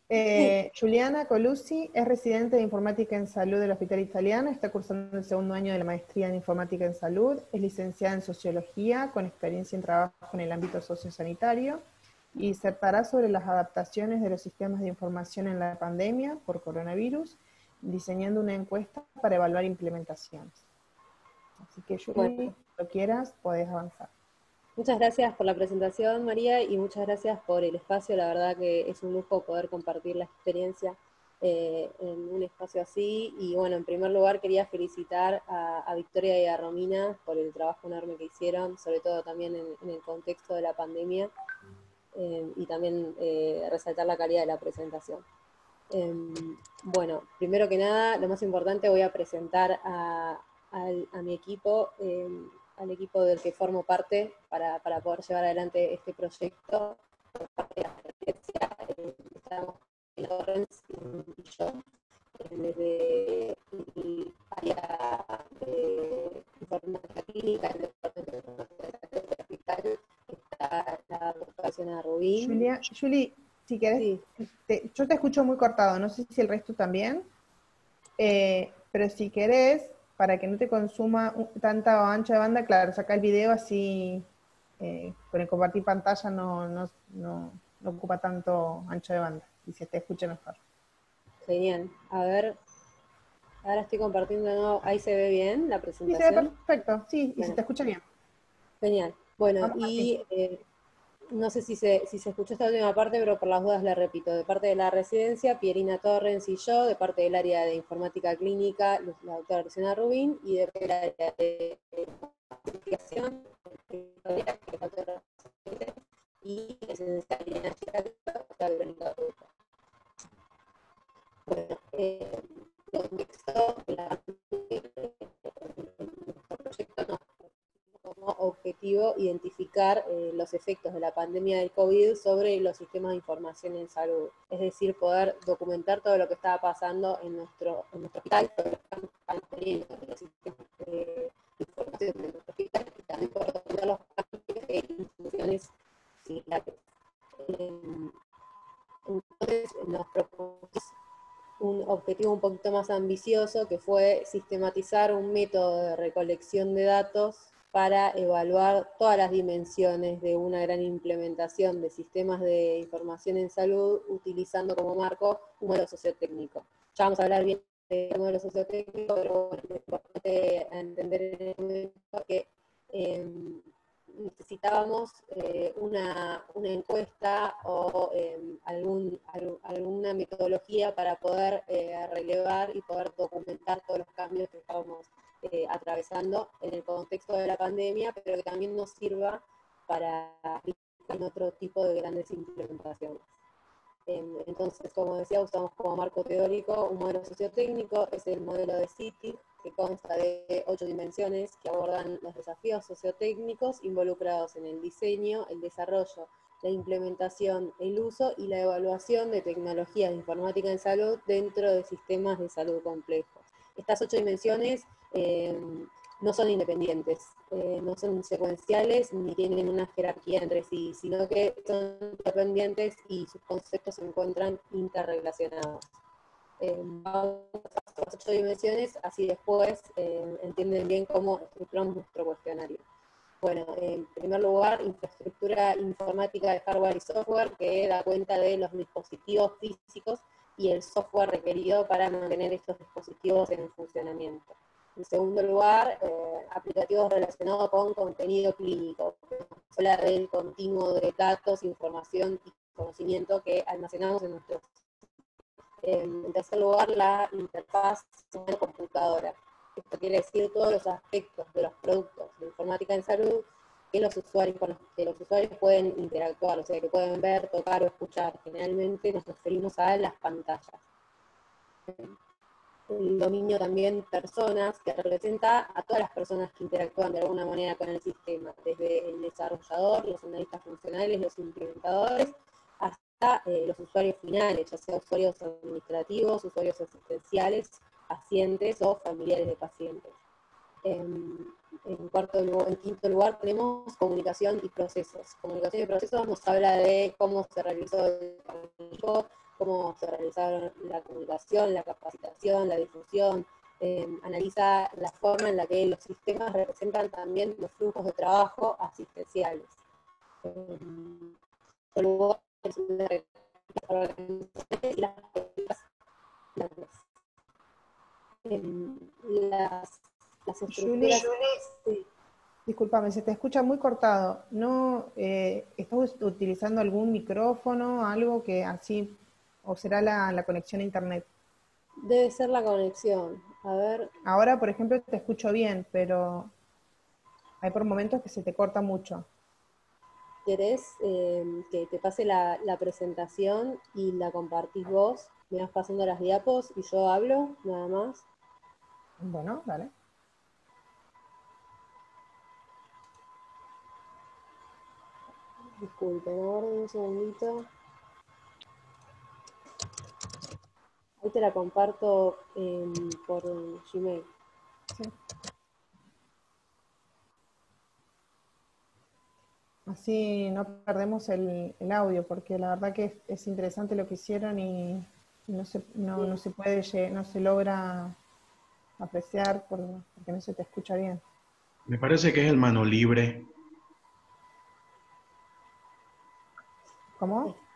Giuliana Colucci es residente de Informática en Salud del Hospital Italiano, está cursando el segundo año de la maestría en Informática en Salud, es licenciada en Sociología, con experiencia en trabajo en el ámbito sociosanitario, y disertará sobre las adaptaciones de los sistemas de información en la pandemia por coronavirus, diseñando una encuesta para evaluar implementaciones. Así que, Juli, Bueno, cuando quieras, podés avanzar. muchas gracias por la presentación, María, y muchas gracias por el espacio. La verdad que es un lujo poder compartir la experiencia en un espacio así. Y bueno, en primer lugar quería felicitar a Victoria y a Romina por el trabajo enorme que hicieron, sobre todo también en el contexto de la pandemia, y también resaltar la calidad de la presentación. Bueno, primero que nada, lo más importante, voy a presentar a mi equipo, al equipo del que formo parte para poder llevar adelante este proyecto. Estamos en Torrens y yo, desde el área de informática clínica, el departamento de informática del hospital, está la doctora Rubín. Juli, si querés, Sí. yo te escucho muy cortado, no sé si el resto también, pero si querés, para que no te consuma tanta ancha de banda, claro, saca el video así, con el compartir pantalla no ocupa tanto ancho de banda, y se te escucha mejor. Genial. A ver, ahora estoy compartiendo de nuevo. ¿Ahí se ve bien la Sí, se ve presentación? perfecto, sí, y se Bueno, te escucha bien. genial. Bueno, Vamos así. y no sé si se escuchó esta última parte, pero por las dudas la repito. De parte de la residencia, Pierina Torrens y yo; de parte del área de informática clínica, la doctora Luciana Rubín; y de parte del área de investigación, la doctora y la licenciada Irina Giraldo, la Verónica Adulto. Bueno, el contexto de nuestro proyecto nos como objetivo identificar los efectos de la pandemia del COVID sobre los sistemas de información en salud. Es decir, poder documentar todo lo que estaba pasando en nuestro hospital, todo lo que estamos teniendo en los sistemas de información de nuestro hospital, y también poder documentar los cambios de instituciones similares. Entonces nos propusimos un objetivo un poquito más ambicioso, que fue sistematizar un método de recolección de datos para evaluar todas las dimensiones de una gran implementación de sistemas de información en salud, utilizando como marco un modelo sociotécnico. Ya vamos a hablar bien del modelo sociotécnico, pero bueno, es importante entender en el momento que necesitábamos una encuesta o alguna metodología para poder relevar y poder documentar todos los cambios que estábamos atravesando en el contexto de la pandemia, pero que también nos sirva para aplicar en otro tipo de grandes implementaciones. Entonces, como decía, usamos como marco teórico un modelo sociotécnico, es el modelo de CITIC, que consta de 8 dimensiones que abordan los desafíos sociotécnicos involucrados en el diseño, el desarrollo, la implementación, el uso y la evaluación de tecnologías de informática en salud dentro de sistemas de salud complejos. Estas 8 dimensiones no son independientes, no son secuenciales ni tienen una jerarquía entre sí, sino que son dependientes y sus conceptos se encuentran interrelacionados. Vamos a las 8 dimensiones, así después entienden bien cómo estructuramos nuestro cuestionario. Bueno, en primer lugar, infraestructura informática de hardware y software, que da cuenta de los dispositivos físicos y el software requerido para mantener estos dispositivos en funcionamiento. En segundo lugar, aplicativos relacionados con contenido clínico, que nos habla del continuo de datos, información y conocimiento que almacenamos en nuestros. En tercer lugar, la interfaz computadora. Esto quiere decir todos los aspectos de los productos de informática en salud que los usuarios, con los que los usuarios pueden interactuar, o sea, que pueden ver, tocar o escuchar. Generalmente nos referimos a las pantallas. El dominio también personas, que representa a todas las personas que interactúan de alguna manera con el sistema, desde el desarrollador, los analistas funcionales, los implementadores, hasta los usuarios finales, ya sea usuarios administrativos, usuarios asistenciales, pacientes o familiares de pacientes. En quinto lugar tenemos comunicación y procesos. Comunicación y procesos nos habla de cómo se realizó el trabajo, cómo se realizaron la comunicación, la capacitación, la difusión, analiza la forma en la que los sistemas representan también los flujos de trabajo asistenciales. Luego, y las políticas las estructuras. Sí. Discúlpame, se te escucha muy cortado. ¿No estás utilizando algún micrófono, algo que así, o será la conexión a internet? Debe ser la conexión. A ver. Ahora, por ejemplo, te escucho bien, pero hay por momentos que se te corta mucho. ¿Querés que te pase la presentación y la compartís vos? Me vas pasando las diapos y yo hablo, nada más. Bueno, dale. Disculpen, ahora un segundito. Ahí te la comparto por Gmail. Sí. Así no perdemos el audio, porque la verdad que es interesante lo que hicieron y no se puede, no se logra apreciar porque no se te escucha bien. Me parece que es el mano libre. ¿Cómo?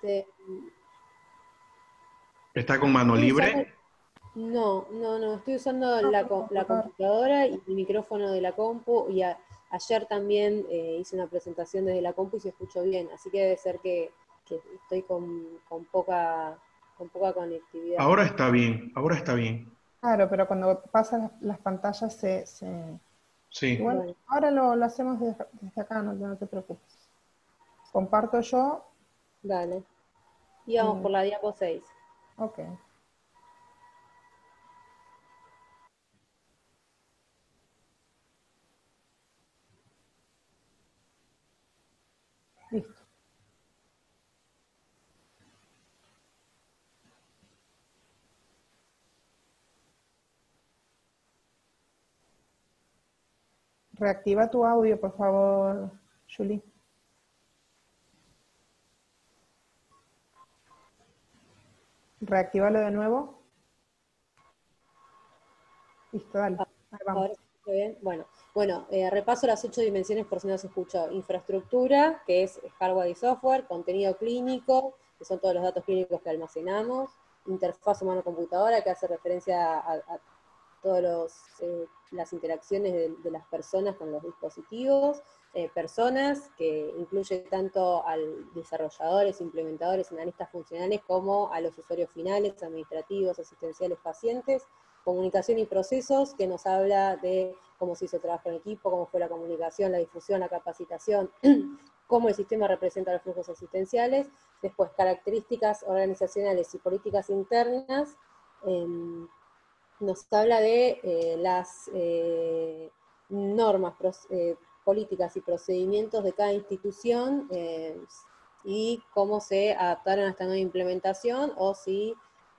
¿Está con mano Estoy usando, libre? no, estoy usando No, la computadora y el micrófono de la compu, y ayer también hice una presentación desde la compu y se escuchó bien, así que debe ser que estoy con poca conectividad. Ahora está bien, ahora está bien. Claro, pero cuando pasan las pantallas Sí. Igual, Bueno, ahora lo hacemos desde acá, no te preocupes. Comparto yo dale. Y vamos y... por la diapo 6. Ok, listo. Reactiva tu audio, por favor, Julie. Reactívalo de nuevo. Listo, dale. Ahí vamos. Ahora se escucha bien. Bueno, repaso las 8 dimensiones por si no se escuchó. Infraestructura, que es hardware y software. Contenido clínico, que son todos los datos clínicos que almacenamos. Interfaz humano-computadora, que hace referencia a todas las interacciones de las personas con los dispositivos. Personas, que incluye tanto a desarrolladores, implementadores, analistas funcionales, como a los usuarios finales, administrativos, asistenciales, pacientes. Comunicación y procesos, que nos habla de cómo se hizo el trabajo en equipo, cómo fue la comunicación, la difusión, la capacitación, cómo el sistema representa los flujos asistenciales. Después, características organizacionales y políticas internas. Nos habla de las normas, políticas y procedimientos de cada institución, y cómo se adaptaron a esta nueva implementación, o si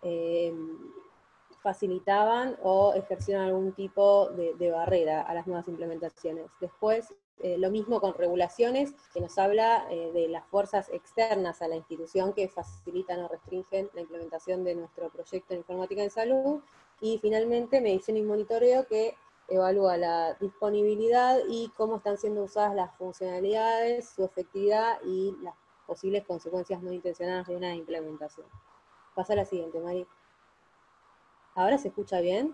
facilitaban o ejercieron algún tipo de barrera a las nuevas implementaciones. Después, lo mismo con regulaciones, que nos habla de las fuerzas externas a la institución que facilitan o restringen la implementación de nuestro proyecto de informática en salud. Y finalmente, medición y monitoreo, que evalúa la disponibilidad y cómo están siendo usadas las funcionalidades, su efectividad y las posibles consecuencias no intencionadas de una implementación. Pasa a la siguiente, Mari. ¿Ahora se escucha bien?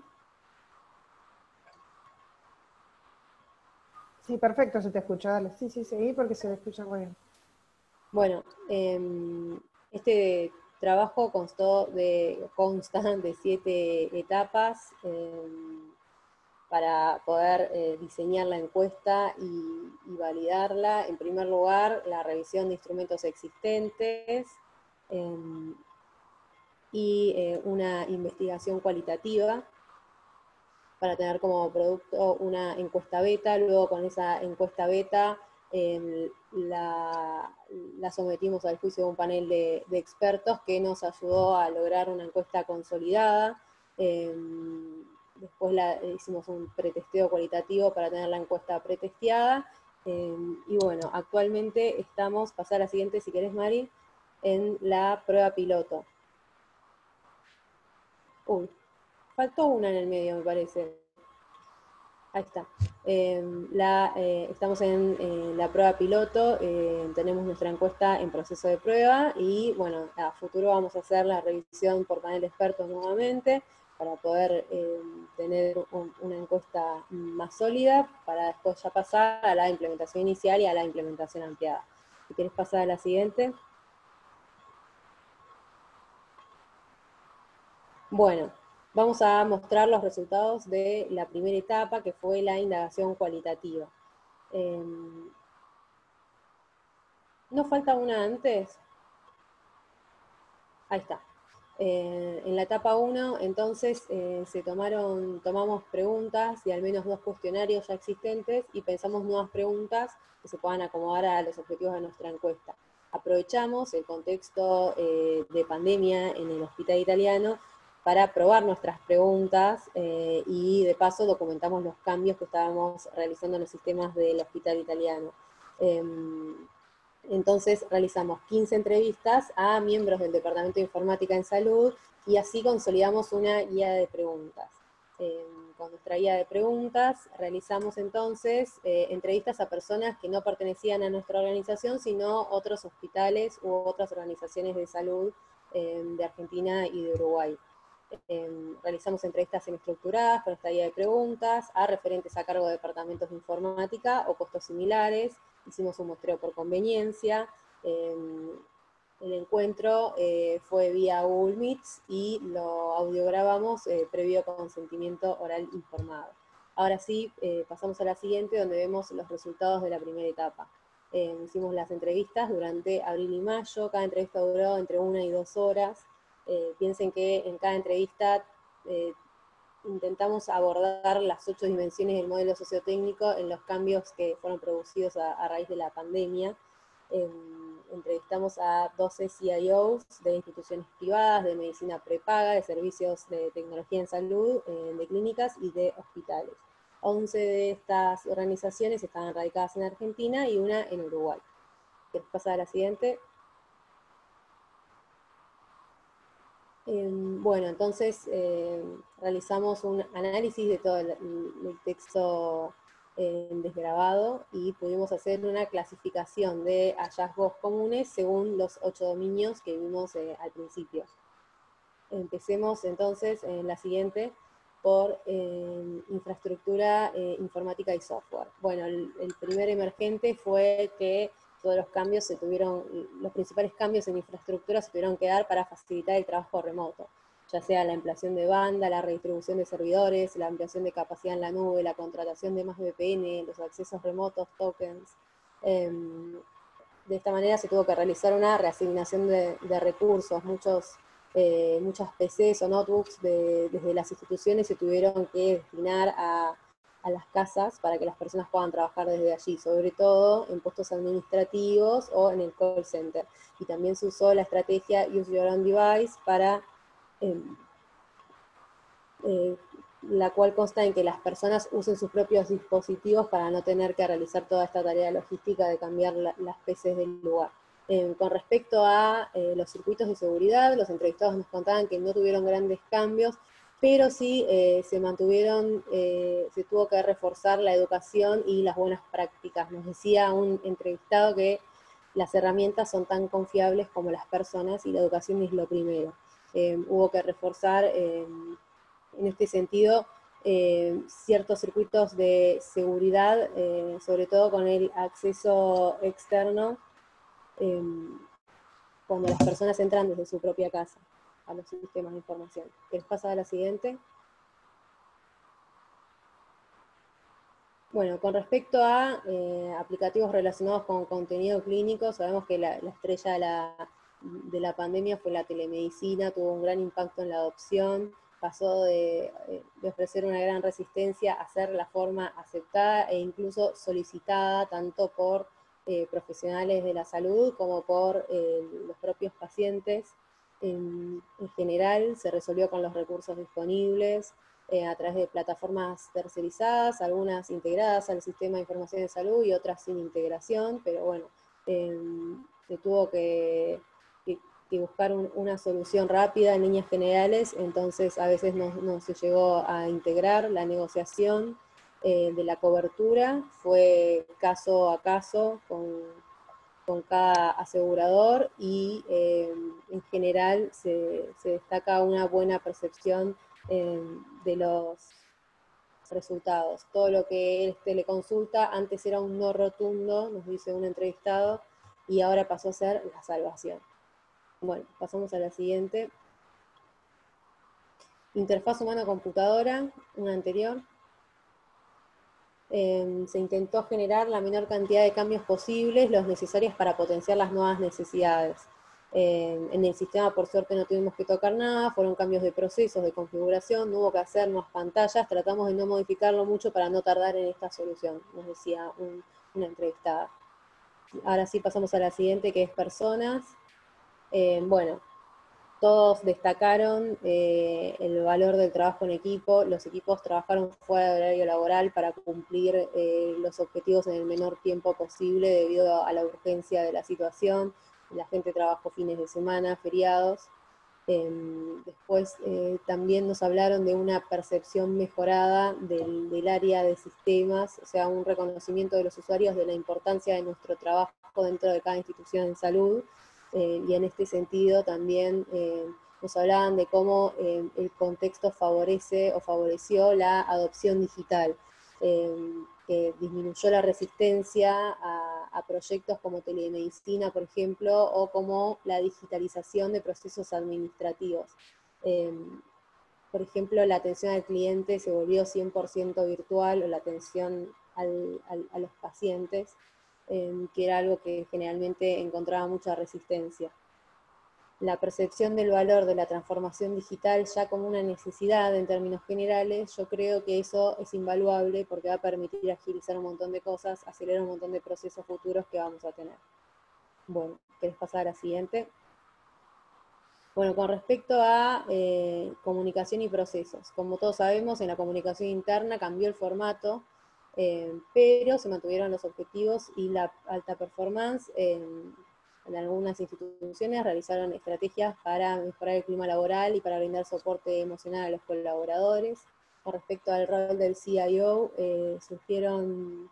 Sí, perfecto, se te escucha, dale. Sí, seguí porque se te escucha muy bien. Bueno, este trabajo consta de 7 etapas para poder diseñar la encuesta y validarla. En primer lugar, la revisión de instrumentos existentes y una investigación cualitativa para tener como producto una encuesta beta. Luego, con esa encuesta beta la sometimos al juicio de un panel de expertos que nos ayudó a lograr una encuesta consolidada. Después hicimos un pretesteo cualitativo para tener la encuesta pretesteada. Y bueno, actualmente estamos, pasar a la siguiente si querés, Mari, en la prueba piloto. Uy, faltó una en el medio, me parece. Ahí está. Estamos en la prueba piloto, tenemos nuestra encuesta en proceso de prueba y bueno, a futuro vamos a hacer la revisión por panel de expertos nuevamente para poder tener una encuesta más sólida para después ya pasar a la implementación inicial y a la implementación ampliada. Si quieres pasar a la siguiente. Bueno, vamos a mostrar los resultados de la primera etapa, que fue la indagación cualitativa. ¿No falta una antes? Ahí está. En la etapa 1, entonces, tomamos preguntas y al menos 2 cuestionarios ya existentes y pensamos nuevas preguntas que se puedan acomodar a los objetivos de nuestra encuesta. Aprovechamos el contexto de pandemia en el hospital italiano para probar nuestras preguntas y de paso documentamos los cambios que estábamos realizando en los sistemas del hospital italiano. Entonces realizamos 15 entrevistas a miembros del Departamento de Informática en Salud y así consolidamos una guía de preguntas. Con nuestra guía de preguntas realizamos entonces entrevistas a personas que no pertenecían a nuestra organización, sino otros hospitales u otras organizaciones de salud de Argentina y de Uruguay. Realizamos entrevistas semiestructuradas con esta guía de preguntas a referentes a cargo de departamentos de informática o puestos similares. Hicimos un muestreo por conveniencia. El encuentro fue vía Google Meets y lo audiograbamos previo consentimiento oral informado. Ahora sí, pasamos a la siguiente, donde vemos los resultados de la primera etapa. Hicimos las entrevistas durante abril y mayo, cada entrevista duró entre 1 y 2 horas. Piensen que en cada entrevista intentamos abordar las 8 dimensiones del modelo sociotécnico en los cambios que fueron producidos a raíz de la pandemia. Entrevistamos a 12 CIOs de instituciones privadas, de medicina prepaga, de servicios de tecnología en salud, de clínicas y de hospitales. 11 de estas organizaciones estaban radicadas en Argentina y una en Uruguay. ¿Quieres pasar a la siguiente? Bueno, entonces realizamos un análisis de todo el texto desgrabado y pudimos hacer una clasificación de hallazgos comunes según los 8 dominios que vimos al principio. Empecemos entonces en la siguiente por infraestructura informática y software. Bueno, el primer emergente fue que todos los principales cambios en infraestructura se tuvieron que dar para facilitar el trabajo remoto, ya sea la ampliación de banda, la redistribución de servidores, la ampliación de capacidad en la nube, la contratación de más VPN, los accesos remotos, tokens. De esta manera se tuvo que realizar una reasignación de recursos. Muchas PCs o notebooks desde las instituciones se tuvieron que destinar a las casas para que las personas puedan trabajar desde allí, sobre todo en puestos administrativos o en el call center. Y también se usó la estrategia Use Your Own Device para la cual consta en que las personas usen sus propios dispositivos para no tener que realizar toda esta tarea logística de cambiar las PCs del lugar. Con respecto a los circuitos de seguridad, los entrevistados nos contaban que no tuvieron grandes cambios, pero sí se tuvo que reforzar la educación y las buenas prácticas. Nos decía un entrevistado que las herramientas son tan confiables como las personas y la educación es lo primero. Hubo que reforzar en este sentido ciertos circuitos de seguridad, sobre todo con el acceso externo, cuando las personas entran desde su propia casa a los sistemas de información. ¿Quieres pasar a la siguiente? Bueno, con respecto a aplicativos relacionados con contenido clínico, sabemos que la estrella de la pandemia fue la telemedicina, tuvo un gran impacto en la adopción, pasó de ofrecer una gran resistencia a ser la forma aceptada e incluso solicitada tanto por profesionales de la salud como por los propios pacientes. En general se resolvió con los recursos disponibles, a través de plataformas tercerizadas, algunas integradas al sistema de información de salud y otras sin integración, pero bueno, se tuvo que buscar una solución rápida en líneas generales, entonces a veces no se llegó a integrar la negociación de la cobertura, fue caso a caso con cada asegurador y en general se destaca una buena percepción de los resultados. Todo lo que es teleconsulta antes era un no rotundo, nos dice un entrevistado, y ahora pasó a ser la salvación. Bueno, pasamos a la siguiente. Interfaz humano-computadora, una anterior. Se intentó generar la menor cantidad de cambios posibles, los necesarios para potenciar las nuevas necesidades. En el sistema, por suerte, no tuvimos que tocar nada, fueron cambios de procesos, de configuración, no hubo que hacer más pantallas, tratamos de no modificarlo mucho para no tardar en esta solución, nos decía una entrevistada. Ahora sí pasamos a la siguiente, que es personas. Bueno, todos destacaron el valor del trabajo en equipo, los equipos trabajaron fuera del horario laboral para cumplir los objetivos en el menor tiempo posible debido a la urgencia de la situación, la gente trabajó fines de semana, feriados. Después también nos hablaron de una percepción mejorada del área de sistemas, o sea, un reconocimiento de los usuarios de la importancia de nuestro trabajo dentro de cada institución en salud, y en este sentido también nos hablaban de cómo el contexto favorece o favoreció la adopción digital, que disminuyó la resistencia a proyectos como telemedicina, por ejemplo, o como la digitalización de procesos administrativos. Por ejemplo, la atención al cliente se volvió 100% virtual, o la atención a los pacientes, que era algo que generalmente encontraba mucha resistencia. La percepción del valor de la transformación digital ya como una necesidad en términos generales, yo creo que eso es invaluable porque va a permitir agilizar un montón de cosas, acelerar un montón de procesos futuros que vamos a tener. Bueno, ¿querés pasar a la siguiente? Bueno, con respecto a comunicación y procesos, como todos sabemos, en la comunicación interna cambió el formato, pero se mantuvieron los objetivos y la alta performance. En algunas instituciones realizaron estrategias para mejorar el clima laboral y para brindar soporte emocional a los colaboradores. Con respecto al rol del CIO, surgieron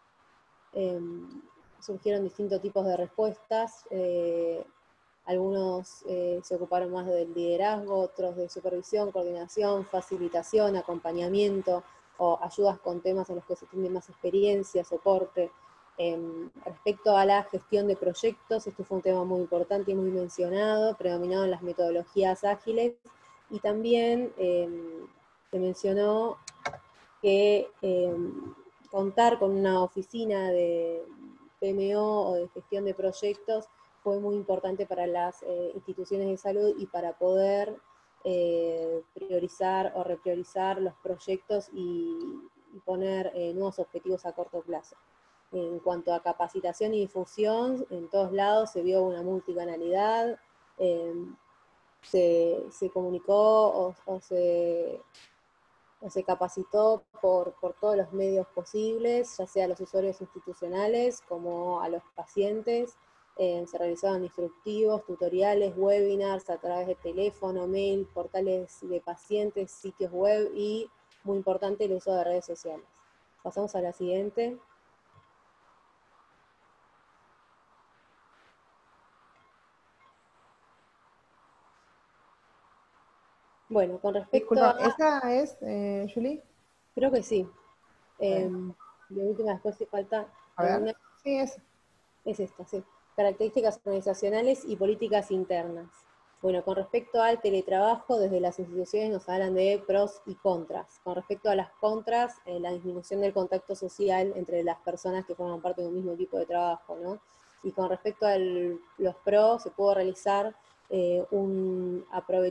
distintos tipos de respuestas. Algunos se ocuparon más del liderazgo, otros de supervisión, coordinación, facilitación, acompañamiento, o ayudas con temas en los que se tiene más experiencia, soporte. Respecto a la gestión de proyectos, esto fue un tema muy importante y muy mencionado, predominaron las metodologías ágiles, y también se mencionó que contar con una oficina de PMO o de gestión de proyectos fue muy importante para las instituciones de salud y para poder priorizar o repriorizar los proyectos y poner nuevos objetivos a corto plazo. En cuanto a capacitación y difusión, en todos lados se vio una multicanalidad, se comunicó o se capacitó por todos los medios posibles, ya sea a los usuarios institucionales como a los pacientes. Se realizaban instructivos, tutoriales, webinars a través de teléfono, mail, portales de pacientes, sitios web y, muy importante, el uso de redes sociales. Pasamos a la siguiente. Bueno, con respecto Disculpa, a... ¿esa es, Julie? Creo que sí. De última, después si falta A ver, alguna... sí, es. Es esta, sí. Características organizacionales y políticas internas. Bueno, con respecto al teletrabajo, desde las instituciones nos hablan de pros y contras. Con respecto a las contras, la disminución del contacto social entre las personas que forman parte de un mismo equipo de trabajo, ¿no? Y con respecto a los pros, se pudo realizar un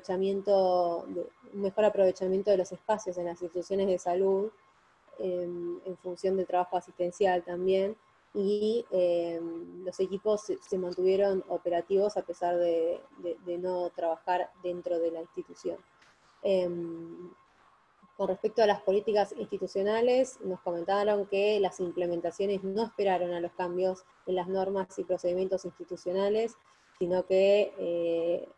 mejor aprovechamiento de los espacios en las instituciones de salud, en función del trabajo asistencial también, y los equipos se mantuvieron operativos a pesar de no trabajar dentro de la institución. Con respecto a las políticas institucionales, nos comentaron que las implementaciones no esperaron a los cambios en las normas y procedimientos institucionales, sino que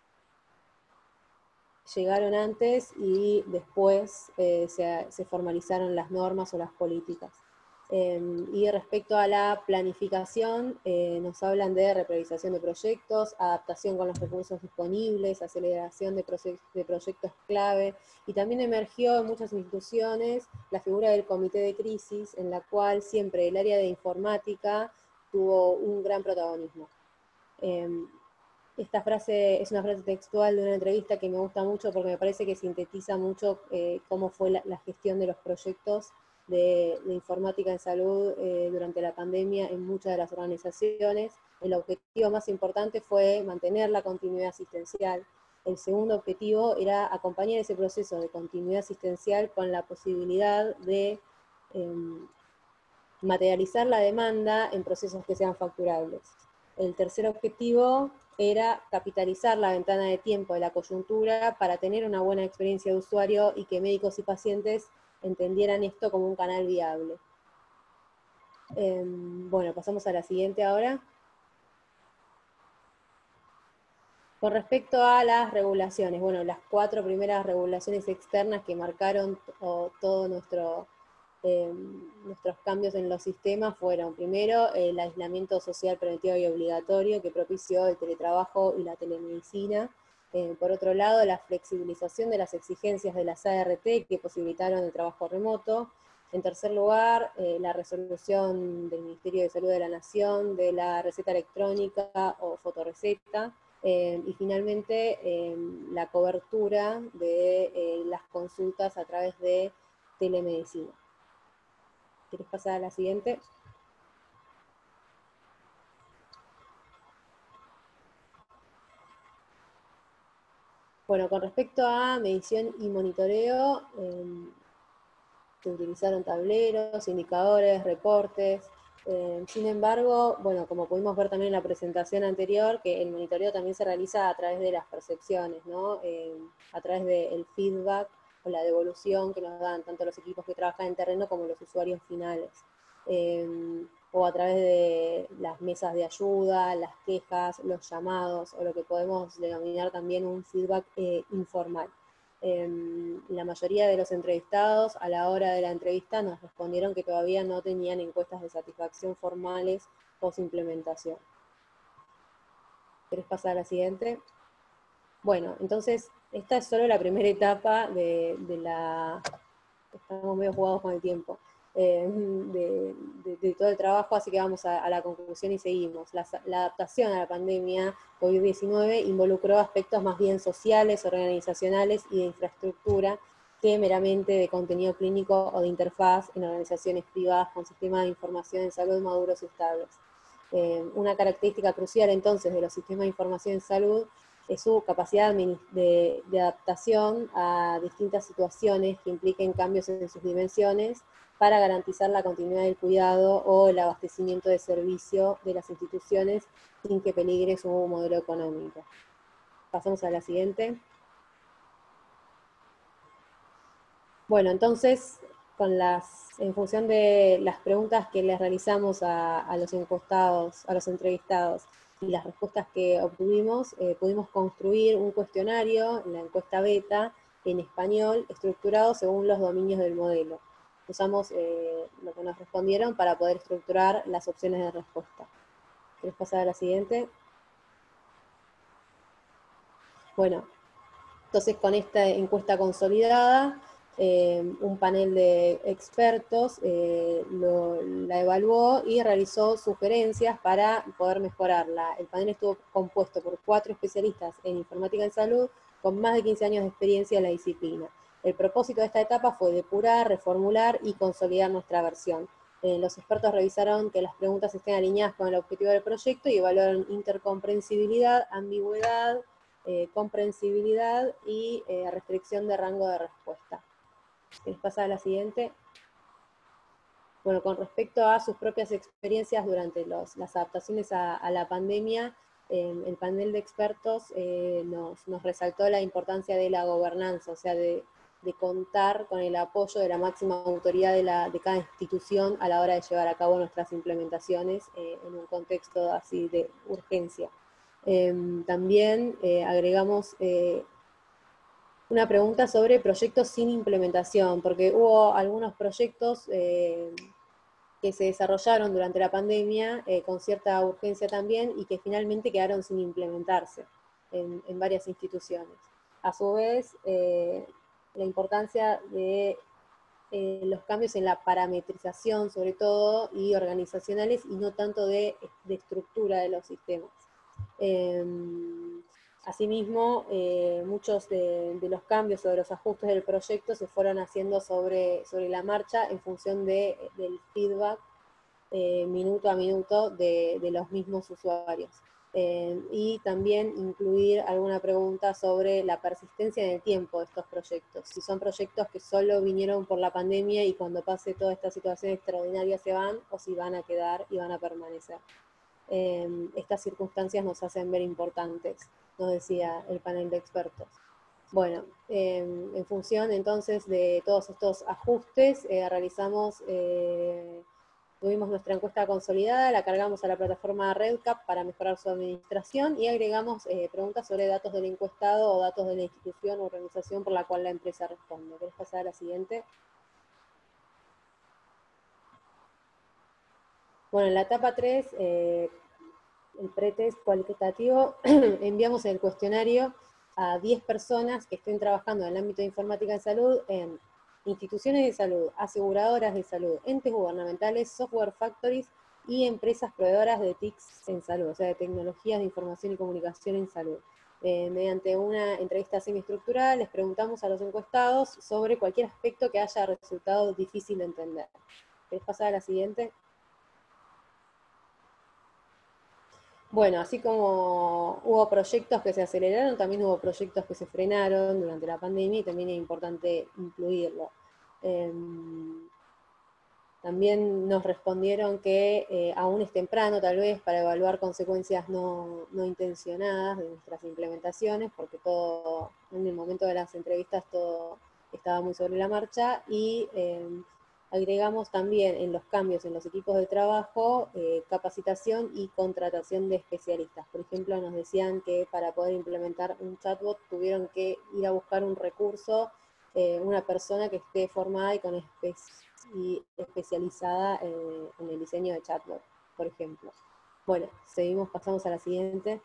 llegaron antes y después se formalizaron las normas o las políticas. Y respecto a la planificación, nos hablan de repriorización de proyectos, adaptación con los recursos disponibles, aceleración de proyectos clave, y también emergió en muchas instituciones la figura del comité de crisis, en la cual siempre el área de informática tuvo un gran protagonismo. Esta frase es una frase textual de una entrevista que me gusta mucho porque me parece que sintetiza mucho cómo fue la gestión de los proyectos de informática en salud durante la pandemia en muchas de las organizaciones. El objetivo más importante fue mantener la continuidad asistencial. El segundo objetivo era acompañar ese proceso de continuidad asistencial con la posibilidad de materializar la demanda en procesos que sean facturables. El tercer objetivo era capitalizar la ventana de tiempo de la coyuntura para tener una buena experiencia de usuario y que médicos y pacientes entendieran esto como un canal viable. Bueno, pasamos a la siguiente ahora. Con respecto a las regulaciones, bueno, las 4 primeras regulaciones externas que marcaron todo nuestros cambios en los sistemas fueron, primero, el aislamiento social preventivo y obligatorio que propició el teletrabajo y la telemedicina. Por otro lado, la flexibilización de las exigencias de las ART que posibilitaron el trabajo remoto. En tercer lugar, la resolución del Ministerio de Salud de la Nación de la receta electrónica o fotoreceta. Y finalmente, la cobertura de las consultas a través de telemedicina. ¿Quieres pasar a la siguiente? Bueno, con respecto a medición y monitoreo, se utilizaron tableros, indicadores, reportes. Sin embargo, bueno, como pudimos ver también en la presentación anterior, que el monitoreo también se realiza a través de las percepciones, ¿no? A través del feedback o la devolución que nos dan tanto los equipos que trabajan en terreno como los usuarios finales. O a través de las mesas de ayuda, las quejas, los llamados, o lo que podemos denominar también un feedback informal. La mayoría de los entrevistados a la hora de la entrevista nos respondieron que todavía no tenían encuestas de satisfacción formales post implementación. ¿Querés pasar a la siguiente? Bueno, entonces esta es solo la primera etapa de la... Estamos medio jugados con el tiempo. De todo el trabajo, así que vamos a la conclusión y seguimos. La adaptación a la pandemia COVID-19 involucró aspectos más bien sociales, organizacionales y de infraestructura que meramente de contenido clínico o de interfaz en organizaciones privadas con sistemas de información en salud maduros y estables. Una característica crucial entonces de los sistemas de información en salud es su capacidad de adaptación a distintas situaciones que impliquen cambios en sus dimensiones para garantizar la continuidad del cuidado o el abastecimiento de servicio de las instituciones sin que peligre su modelo económico. Pasamos a la siguiente. Bueno, entonces, en función de las preguntas que les realizamos a los encuestados, a los entrevistados, y las respuestas que obtuvimos, pudimos construir un cuestionario, la encuesta beta, en español, estructurado según los dominios del modelo. Usamos lo que nos respondieron para poder estructurar las opciones de respuesta. ¿Quieres pasar a la siguiente? Bueno, entonces con esta encuesta consolidada, un panel de expertos la evaluó y realizó sugerencias para poder mejorarla. El panel estuvo compuesto por 4 especialistas en informática en salud con más de 15 años de experiencia en la disciplina. El propósito de esta etapa fue depurar, reformular y consolidar nuestra versión. Los expertos revisaron que las preguntas estén alineadas con el objetivo del proyecto y evaluaron intercomprensibilidad, ambigüedad, comprensibilidad y restricción de rango de respuesta. ¿Quieres pasar a la siguiente? Bueno, con respecto a sus propias experiencias durante las adaptaciones a la pandemia, el panel de expertos nos resaltó la importancia de la gobernanza, o sea, de contar con el apoyo de la máxima autoridad de cada institución a la hora de llevar a cabo nuestras implementaciones en un contexto así de urgencia. También agregamos una pregunta sobre proyectos sin implementación, porque hubo algunos proyectos que se desarrollaron durante la pandemia con cierta urgencia también y que finalmente quedaron sin implementarse en varias instituciones. A su vez, la importancia de los cambios en la parametrización, sobre todo, y organizacionales, y no tanto de estructura de los sistemas. Asimismo, muchos de los cambios o de los ajustes del proyecto se fueron haciendo sobre la marcha en función del feedback minuto a minuto de los mismos usuarios. Y también incluir alguna pregunta sobre la persistencia en el tiempo de estos proyectos. Si son proyectos que solo vinieron por la pandemia y cuando pase toda esta situación extraordinaria se van, o si van a quedar y van a permanecer. Estas circunstancias nos hacen ver importantes, nos decía el panel de expertos. Bueno, en función entonces de todos estos ajustes, tuvimos nuestra encuesta consolidada, la cargamos a la plataforma RedCap para mejorar su administración y agregamos preguntas sobre datos del encuestado o datos de la institución o organización por la cual la empresa responde. ¿Querés pasar a la siguiente? Bueno, en la etapa 3, el pretest cualitativo, enviamos el cuestionario a 10 personas que estén trabajando en el ámbito de informática en salud, en instituciones de salud, aseguradoras de salud, entes gubernamentales, software factories y empresas proveedoras de TICs en salud, o sea, de tecnologías de información y comunicación en salud. Mediante una entrevista semiestructurada les preguntamos a los encuestados sobre cualquier aspecto que haya resultado difícil de entender. ¿Querés pasar a la siguiente? Bueno, así como hubo proyectos que se aceleraron, también hubo proyectos que se frenaron durante la pandemia y también es importante incluirlo. También nos respondieron que aún es temprano tal vez para evaluar consecuencias no intencionadas de nuestras implementaciones, porque todo, en el momento de las entrevistas todo estaba muy sobre la marcha, y agregamos también en los cambios en los equipos de trabajo, capacitación y contratación de especialistas. Por ejemplo, nos decían que para poder implementar un chatbot tuvieron que ir a buscar un recurso, una persona que esté formada y especializada en el diseño de chatbot, por ejemplo. Bueno, seguimos, pasamos a la siguiente.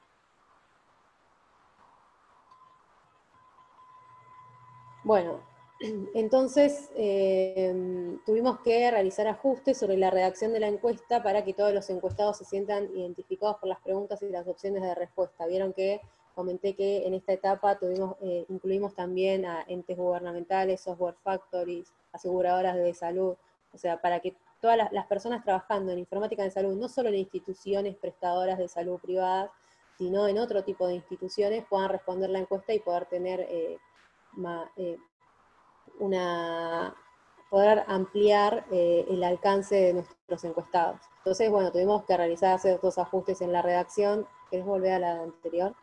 Bueno, entonces tuvimos que realizar ajustes sobre la redacción de la encuesta para que todos los encuestados se sientan identificados por las preguntas y las opciones de respuesta. Vieron que comenté que en esta etapa incluimos también a entes gubernamentales, software factories, aseguradoras de salud, o sea, para que todas las personas trabajando en informática de salud, no solo en instituciones prestadoras de salud privadas, sino en otro tipo de instituciones, puedan responder la encuesta y poder tener poder ampliar el alcance de nuestros encuestados. Entonces, bueno, tuvimos que realizar ciertos ajustes en la redacción. ¿Querés volver a la anterior?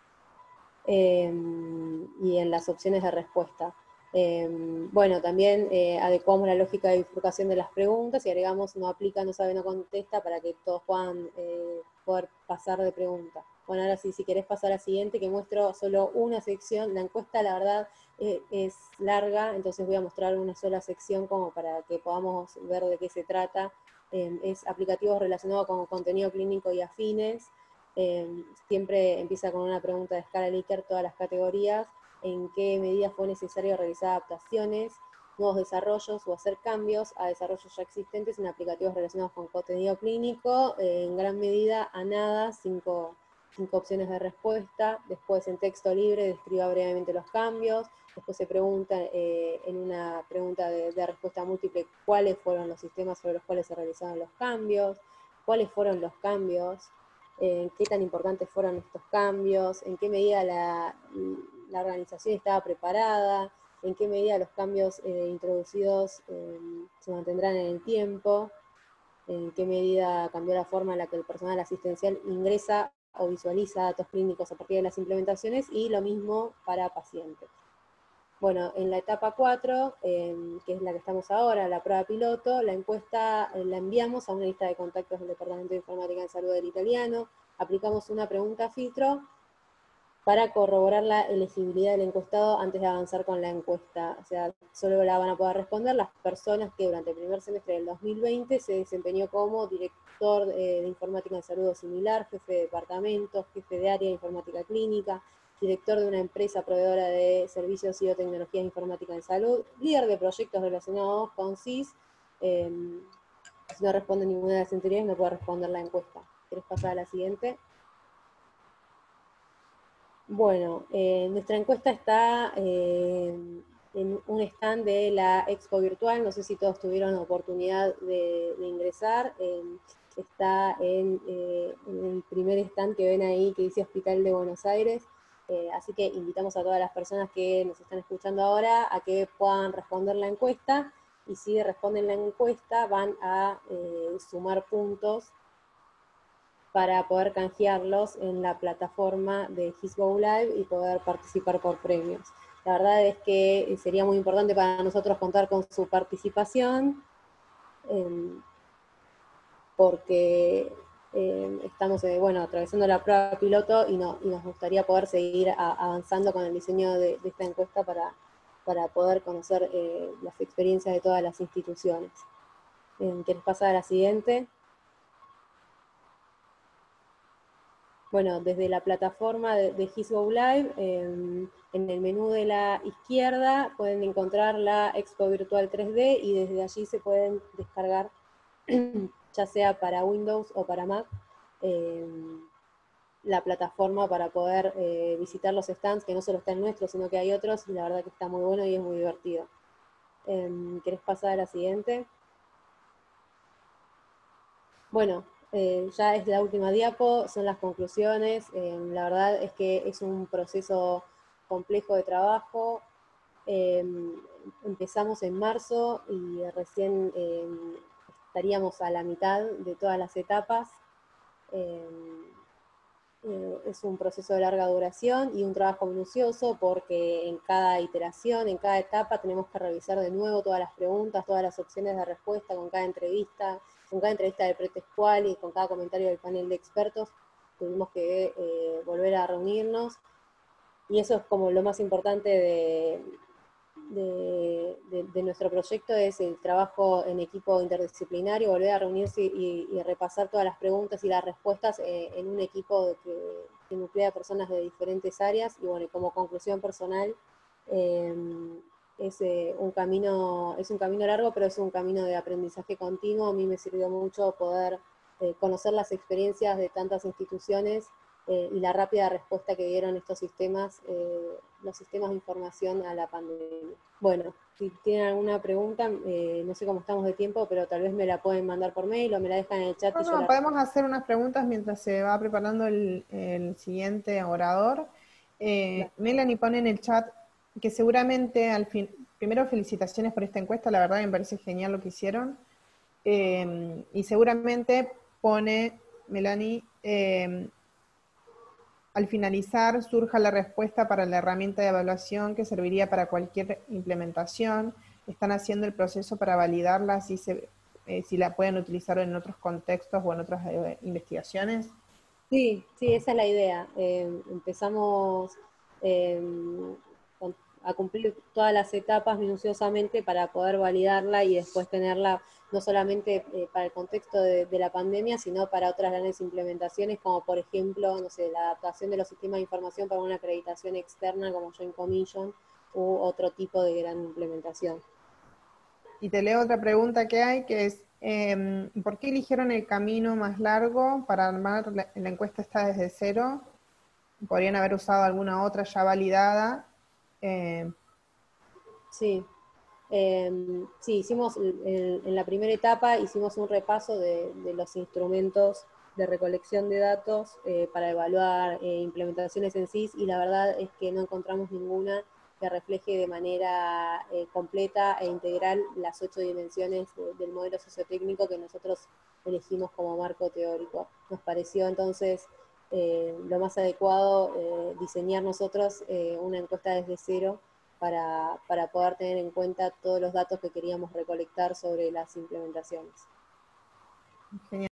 Y en las opciones de respuesta. Bueno, también adecuamos la lógica de bifurcación de las preguntas y agregamos no aplica, no sabe, no contesta para que todos puedan poder pasar de pregunta. Bueno, ahora sí, si querés pasar a la siguiente, que muestro solo una sección. La encuesta, la verdad, es larga, entonces voy a mostrar una sola sección como para que podamos ver de qué se trata. Es aplicativos relacionados con contenido clínico y afines. Siempre empieza con una pregunta de escala Likert, todas las categorías, en qué medida fue necesario realizar adaptaciones, nuevos desarrollos o hacer cambios a desarrollos ya existentes en aplicativos relacionados con contenido clínico, en gran medida a nada, 5 opciones de respuesta. Después en texto libre describa brevemente los cambios. Después se pregunta en una pregunta de respuesta múltiple cuáles fueron los sistemas sobre los cuales se realizaron los cambios, cuáles fueron los cambios, qué tan importantes fueron estos cambios, en qué medida la organización estaba preparada, en qué medida los cambios introducidos se mantendrán en el tiempo, en qué medida cambió la forma en la que el personal asistencial ingresa o visualiza datos clínicos a partir de las implementaciones, y lo mismo para pacientes. Bueno, en la etapa 4, que es la que estamos ahora, la prueba piloto, la encuesta la enviamos a una lista de contactos del Departamento de Informática en Salud del Italiano, aplicamos una pregunta filtro para corroborar la elegibilidad del encuestado antes de avanzar con la encuesta. O sea, solo la van a poder responder las personas que durante el primer semestre del 2020 se desempeñó como director de informática en salud o similar, jefe de departamento, jefe de área de informática clínica, director de una empresa proveedora de servicios y o tecnologías de informática en salud, líder de proyectos relacionados con SIS. Si no responde ninguna de las anteriores, no puede responder la encuesta. ¿Querés pasar a la siguiente? Bueno, nuestra encuesta está en un stand de la Expo Virtual, no sé si todos tuvieron la oportunidad de ingresar, está en el primer stand que ven ahí que dice Hospital de Buenos Aires, así que invitamos a todas las personas que nos están escuchando ahora a que puedan responder la encuesta, y si responden la encuesta van a sumar puntos para poder canjearlos en la plataforma de His Go Live y poder participar por premios. La verdad es que sería muy importante para nosotros contar con su participación, porque estamos atravesando la prueba piloto y nos gustaría poder seguir avanzando con el diseño de esta encuesta para poder conocer las experiencias de todas las instituciones. ¿Quieres pasar a la siguiente? Bueno, desde la plataforma de His Go Live, en el menú de la izquierda pueden encontrar la Expo Virtual 3D y desde allí se pueden descargar, ya sea para Windows o para Mac, la plataforma para poder visitar los stands, que no solo está el nuestro, sino que hay otros, y la verdad que está muy bueno y es muy divertido. ¿Querés pasar a la siguiente? Bueno, ya es la última diapo, son las conclusiones. La verdad es que es un proceso complejo de trabajo. Empezamos en marzo y recién estaríamos a la mitad de todas las etapas. Es un proceso de larga duración y un trabajo minucioso, porque en cada iteración, en cada etapa, tenemos que revisar de nuevo todas las preguntas, todas las opciones de respuesta, con cada entrevista de pretextual y con cada comentario del panel de expertos. Tuvimos que volver a reunirnos, y eso es como lo más importante de nuestro proyecto, es el trabajo en equipo interdisciplinario, volver a reunirse y repasar todas las preguntas y las respuestas en un equipo que nuclea personas de diferentes áreas. Y bueno, como conclusión personal, es un camino largo, pero es un camino de aprendizaje continuo. A mí me sirvió mucho poder conocer las experiencias de tantas instituciones y la rápida respuesta que dieron estos sistemas, los sistemas de información a la pandemia. Bueno, si tienen alguna pregunta, no sé cómo estamos de tiempo, pero tal vez me la pueden mandar por mail o me la dejan en el chat. No, podemos hacer unas preguntas mientras se va preparando el siguiente orador. Melanie pone en el chat que seguramente primero felicitaciones por esta encuesta, la verdad me parece genial lo que hicieron. Y seguramente pone, Melanie, al finalizar surja la respuesta para la herramienta de evaluación que serviría para cualquier implementación. Están haciendo el proceso para validarla, si la pueden utilizar en otros contextos o en otras investigaciones. Sí, esa es la idea. Empezamos a cumplir todas las etapas minuciosamente para poder validarla y después tenerla no solamente para el contexto de la pandemia, sino para otras grandes implementaciones, como por ejemplo, no sé, la adaptación de los sistemas de información para una acreditación externa como Joint Commission u otro tipo de gran implementación. Y te leo otra pregunta que hay, que es, ¿por qué eligieron el camino más largo para armar la encuesta esta desde cero? ¿Podrían haber usado alguna otra ya validada? Sí, hicimos en la primera etapa hicimos un repaso de los instrumentos de recolección de datos para evaluar implementaciones en SIS, y la verdad es que no encontramos ninguna que refleje de manera completa e integral las 8 dimensiones del modelo sociotécnico que nosotros elegimos como marco teórico. Nos pareció entonces lo más adecuado diseñar nosotros una encuesta desde cero para poder tener en cuenta todos los datos que queríamos recolectar sobre las implementaciones. Genial.